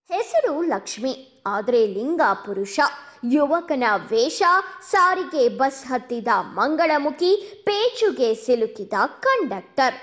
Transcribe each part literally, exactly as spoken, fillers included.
ಹೆಸರು ಲಕ್ಷ್ಮಿ, ಆದರೆ ಲಿಂಗ ಪುರುಷ. ಯುವಕನ ವೇಷ, ಸಾರಿಗೆ ಬಸ್ ಹತ್ತಿದ ಮಂಗಳಮುಖಿ, ಪೇಚುಗೆ ಸಿಲುಕಿದ ಕಂಡಕ್ಟರ್.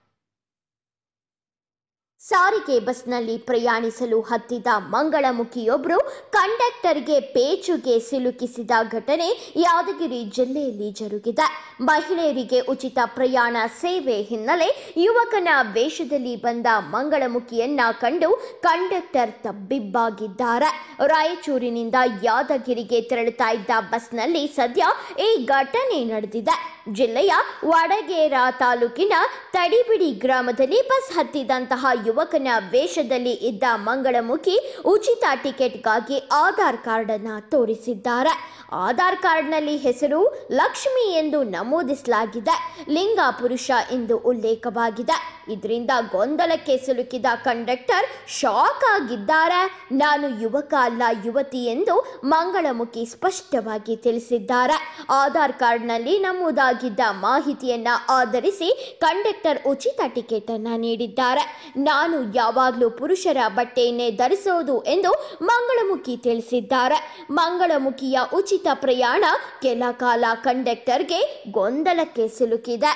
ಸಾರಿಗೆ ಬಸ್ನಲ್ಲಿ ಪ್ರಯಾಣಿಸಲು ಹತ್ತಿದ ಮಂಗಳಮುಖಿಯೊಬ್ಬರು ಕಂಡಕ್ಟರ್ಗೆ ಪೇಚುಗೆ ಸಿಲುಕಿಸಿದ ಘಟನೆ ಯಾದಗಿರಿ ಜಿಲ್ಲೆಯಲ್ಲಿ ಜರುಗಿದೆ. ಮಹಿಳೆಯರಿಗೆ ಉಚಿತ ಪ್ರಯಾಣ ಸೇವೆ ಹಿನ್ನೆಲೆ ಯುವಕನ ವೇಷದಲ್ಲಿ ಬಂದ ಮಂಗಳಮುಖಿಯನ್ನ ಕಂಡು ಕಂಡಕ್ಟರ್ ತಬ್ಬಿಬ್ಬಾಗಿದ್ದಾರೆ. ರಾಯಚೂರಿನಿಂದ ಯಾದಗಿರಿಗೆ ತೆರಳುತ್ತಾ ಇದ್ದ ಬಸ್ನಲ್ಲಿ ಸದ್ಯ ಈ ಘಟನೆ ನಡೆದಿದೆ. ಜಿಲ್ಲೆಯ ವಡಗೇರ ತಾಲೂಕಿನ ತಡಿಬಿಡಿ ಗ್ರಾಮದಲ್ಲಿ ಬಸ್ ಹತ್ತಿದಂತಹ ಯುವಕನ ವೇಷದಲ್ಲಿ ಇದ್ದ ಮಂಗಳಮುಖಿ ಉಚಿತ ಟಿಕೆಟ್ಗಾಗಿ ಆಧಾರ್ ಕಾರ್ಡ್ ಅನ್ನ ತೋರಿಸಿದ್ದಾರೆ. ಆಧಾರ್ ಕಾರ್ಡ್ನಲ್ಲಿ ಹೆಸರು ಲಕ್ಷ್ಮಿ ಎಂದು ನಮೂದಿಸಲಾಗಿದೆ. ಲಿಂಗ ಪುರುಷ ಎಂದು ಉಲ್ಲೇಖವಾಗಿದೆ. ಇದರಿಂದ ಗೊಂದಲಕ್ಕೆ ಸಿಲುಕಿದ ಕಂಡಕ್ಟರ್ ಶಾಕ್ ಆಗಿದ್ದಾರೆ. ನಾನು ಯುವಕ ಅಲ್ಲ, ಯುವತಿ ಎಂದು ಮಂಗಳಮುಖಿ ಸ್ಪಷ್ಟವಾಗಿ ತಿಳಿಸಿದ್ದಾರೆ. ಆಧಾರ್ ಕಾರ್ಡ್ನಲ್ಲಿ ನಮೂದಾಗಿದ್ದ ಮಾಹಿತಿಯನ್ನ ಆಧರಿಸಿ ಕಂಡಕ್ಟರ್ ಉಚಿತ ಟಿಕೆಟ್ ಅನ್ನ ನೀಡಿದ್ದಾರೆ. ನಾನು ಯಾವಾಗಲೂ ಪುರುಷರ ಬಟ್ಟೆಯನ್ನೇ ಧರಿಸೋದು ಎಂದು ಮಂಗಳಮುಖಿ ತಿಳಿಸಿದ್ದಾರೆ. ಮಂಗಳಮುಖಿಯ ಉಚಿತ ಪ್ರಯಾಣ ಕೆಲ ಕಾಲ ಕಂಡಕ್ಟರ್ಗೆ ಗೊಂದಲಕ್ಕೆ ಸಿಲುಕಿದೆ.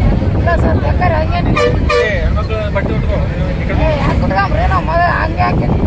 ಬಟ್ಟೆ